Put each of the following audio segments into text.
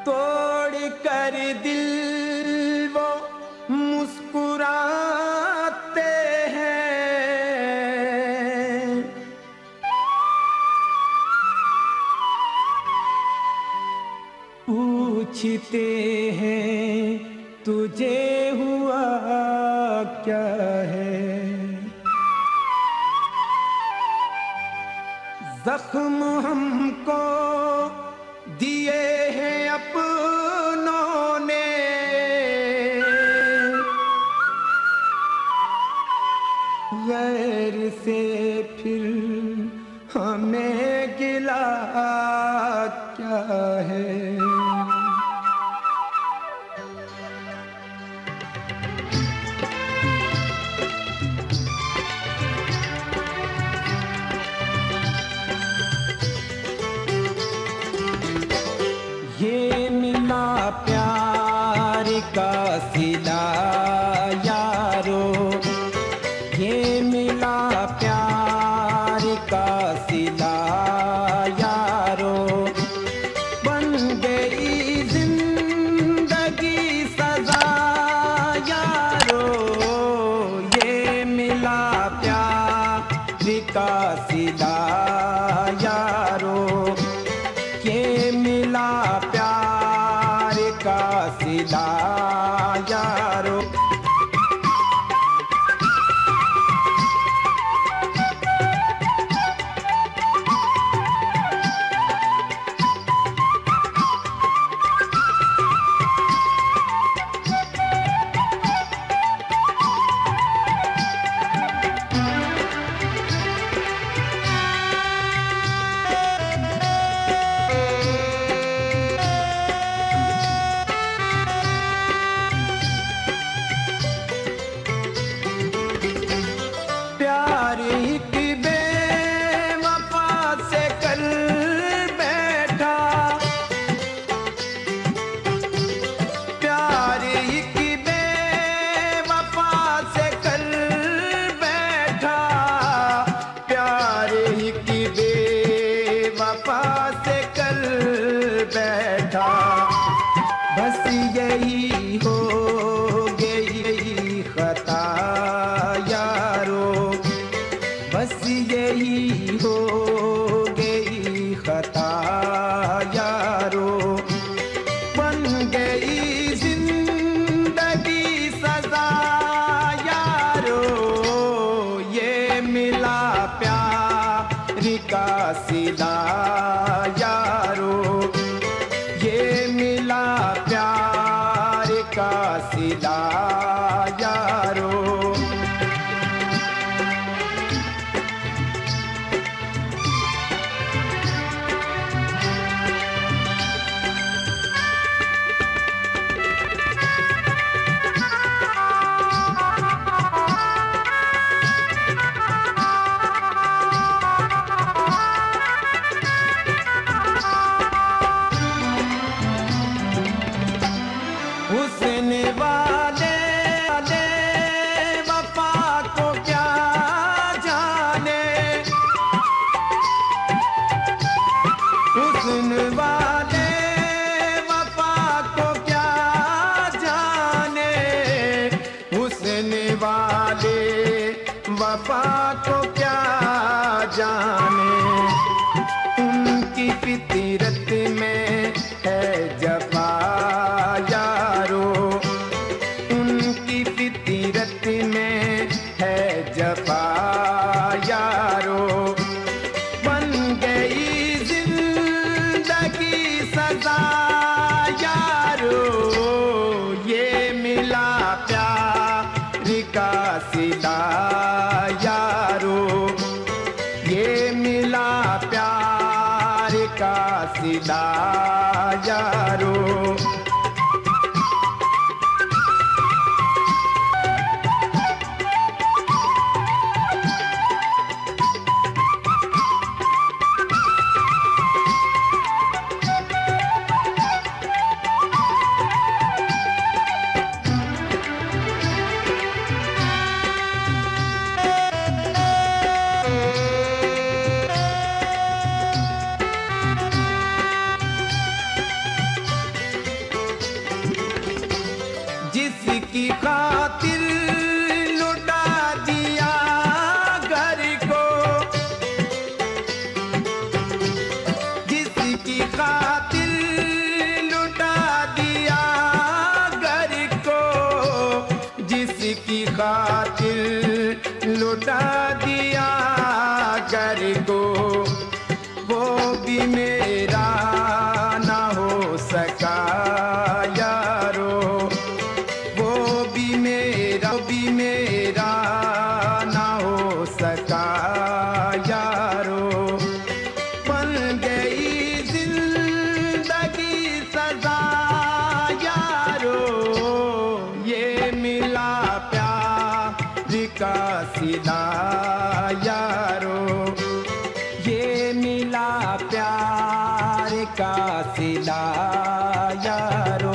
तोड़ कर दिल वो मुस्कुराते हैं। पूछते हैं तुझे हुआ क्या है। जख्म हमको दिए हैं अपनों ने, गैर से फिर हमें गिला क्या है। ये मिला प्यार का सिला यारो, ये मिला प्यार का सिला यारो। बन गई जिंदगी सजा यारो, ये मिला प्यार का सिला यारो। ये मिला प्यार का सिला यारो। बस यही हो गई खता यारो, बस यही हो गई खता यारो। बन गई जिंदगी सजा यारो, ये मिला प्यार का सिला यारो। ये मिला प्यार का सिला यारो। हुस्न वाले वफा को क्या जाने, हुस्न वाले वफा को क्या जाने, हुस्न वाले वफा को क्या जाने। उनकी फितरत में है जफा यारो, उनकी फितरत में है जफा यारो। बन गई जिंदगी सजा यारो, ये मिला प्यार का सिला यारो। ये मिला प्यार का सिला यारो। भी मेरा ना हो सका यारो, वो भी मेरा ना हो सका यारो। बन गई जिंदगी सजा यारो, ये मिला प्यार का सिला यारो, ये मिला प्यार का सिला यारो।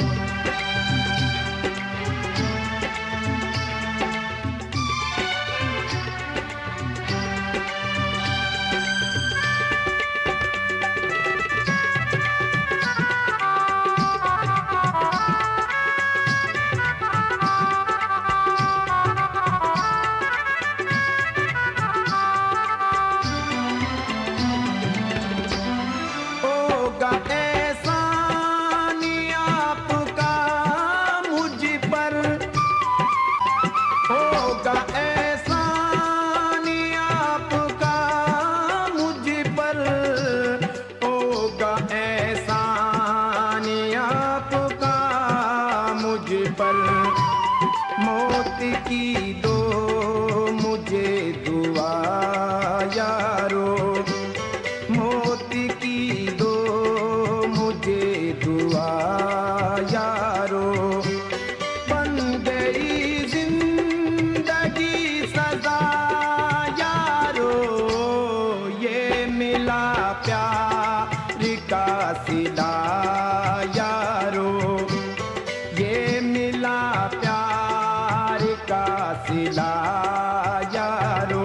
मौत की दो मुझे दुआ यारो, मौत की दो मुझे दुआ यारो। बन गई जिंदगी सजा यारो, ये मिला प्यार का सिला यारो, ये मिला प्यार का सिला यारो।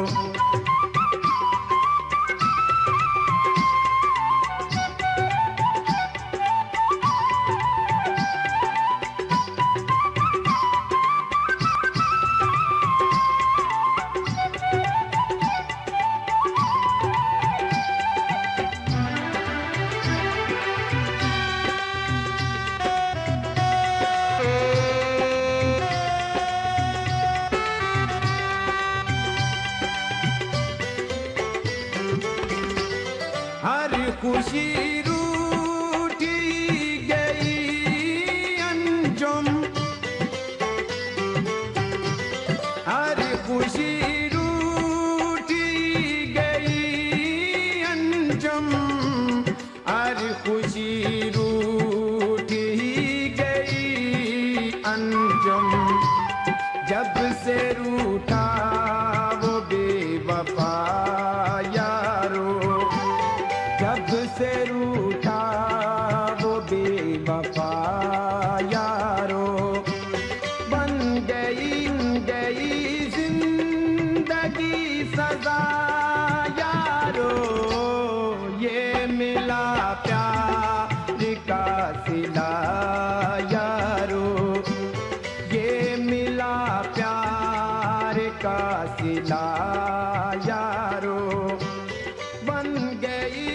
हर खुशी रूठी गई अंजुम, हर खुशी रूठी गई अंजुम, हर खुशी रूठी गई अंजुम। जब से रूठा वो बेवफा यारो, जब से रूठा वो बेवफा यारो। बन गई जिंदगी सजा यारो, ये मिला प्यार का सिला यारो, ये मिला प्यार का सिला यारो। बन गई